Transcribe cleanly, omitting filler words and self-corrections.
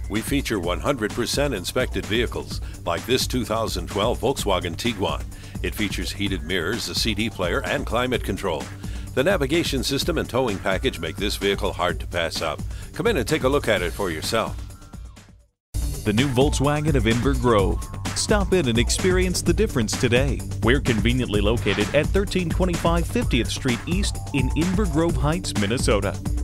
We feature 100% inspected vehicles, like this 2012 Volkswagen Tiguan. It features heated mirrors, a CD player, and climate control. The navigation system and towing package make this vehicle hard to pass up. Come in and take a look at it for yourself. The new Volkswagen of Inver Grove. Stop in and experience the difference today. We're conveniently located at 1325 50th Street East in Inver Grove Heights, Minnesota.